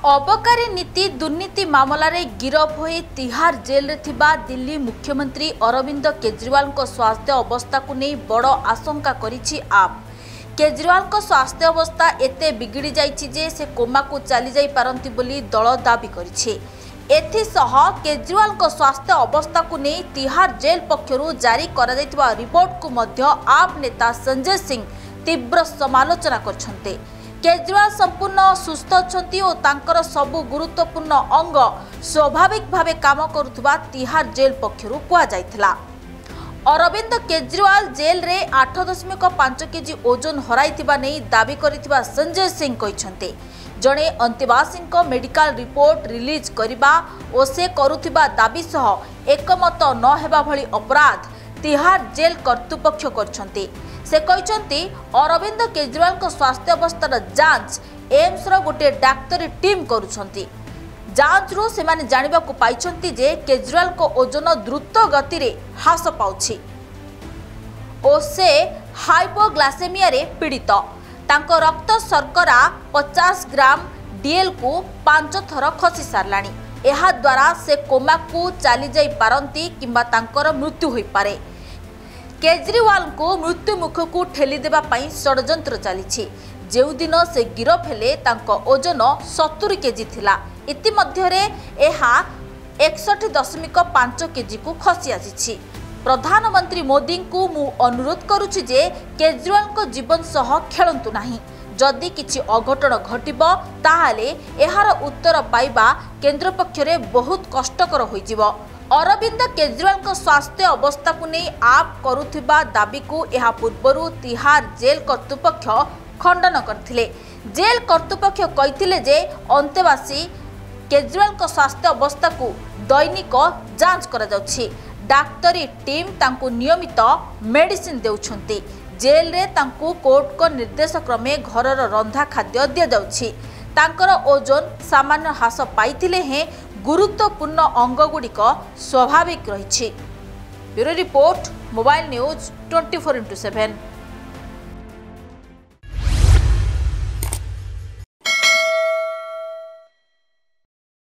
अबकारी नीति दुर्नीति मामला रे गिरफ होई तिहार जेल रे थिबा दिल्ली मुख्यमंत्री अरविंद केजरीवाल को स्वास्थ्य अवस्था को नहीं बड़ आशंका करिछि आप। केजरीवाल को स्वास्थ्य अवस्था एते बिगिड़ी जाइछि जे से कोमा को चली जाई पारंती बोली दल दाबी करिछि। एथिसह केजरीवाल को स्वास्थ्य अवस्था को नहीं तिहार जेल पक्षरु जारी करा जायतिबा रिपोर्ट को मध्य आप नेता संजय सिंह तीव्र समालोचना करछन्ते। केजरीवाल संपूर्ण सुस्थ अछंती और तांकर सबु गुरुत्वपूर्ण अंग स्वाभाविक भावे काम करुथुबा तिहार जेल पक्षरु कुआ जायथिला। अरविंद केजरीवाल जेल रे 8.5 केजी ओजन हराइथिबा नै दाबी करिथिबा संजय सिंह कहिसंते। जणे अंतेवासी मेडिकल रिपोर्ट रिलीज करिबा और से करुथिबा दाबी सह एकमत न हेबा भली अपराध तिहार जेल कर्तृपक्ष करछंते। से कहते अरविंद केजरीवाल को स्वास्थ्य अवस्थार जांच एम्स रो गोटे डाक्तरी टीम करुछंती। जांच रो से माने जानिबा को पाइछंती जे केजरीवाल को ओजन द्रुत गति रे ह्रास पाउछि ओ से हाइपोग्लासेमिया रे पीड़ित। तांको रक्त शर्करा 50 ग्राम डीएल को 5 थर खसी सारलाणी। एहा द्वारा से कोमा को चली जाई पारंती किंबा तांकर मृत्यु होई पारे। केजरीवाल को मृत्यु मुख को ठेली देबा पई षडयंत्र चली। जेउ दिन से गिरफ हेले तांको ओजन 70 केजी थिला। इतिमध्ये रे एहा 61.5 केजी को खसी आसी। प्रधानमंत्री मोदी को मु अनुरोध करुछि जे केजरीवाल को जीवन सह खेलंतु नाही। जदि किछि अघटन घटिबो ताहाले एहार उत्तर पाइबा केंद्र पक्षरे बहुत कष्टकर होई जिवो। अरविंद केजरीवाल को स्वास्थ्य अवस्था को नहीं आप करुथिबा दाबी को यह पूर्व तिहार जेल कर्तृपक्ष खंडन करथिले। जेल कर्तृपक्ष कहिथिले जे अंतेवासी केजरीवाल को स्वास्थ्य अवस्था को दैनिक जांच करा जाउछि। डाक्तरी टीम तांकु नियमित मेडिसिन देउछंती। जेल रे तांकु कोर्ट को निर्देश क्रमे घरर रंधा खाद्य दिया जाउछि। तांकर ओजन सामान्य ह्रास पाइथिले हे गुरुत्वपूर्ण अंगगुड़िक स्वाभाविक रही। Bureau report mobile news 24x7।